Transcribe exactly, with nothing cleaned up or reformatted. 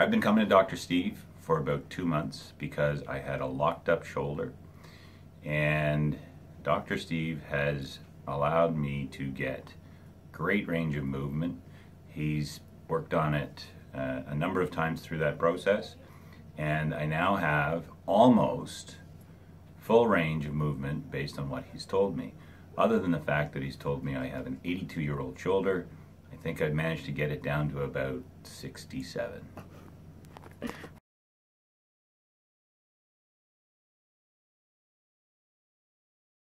I've been coming to Doctor Steve for about two months because I had a locked up shoulder, and Doctor Steve has allowed me to get great range of movement. He's worked on it uh, a number of times through that process, and I now have almost full range of movement based on what he's told me. Other than the fact that he's told me I have an eighty-two year old shoulder, I think I've managed to get it down to about sixty-seven.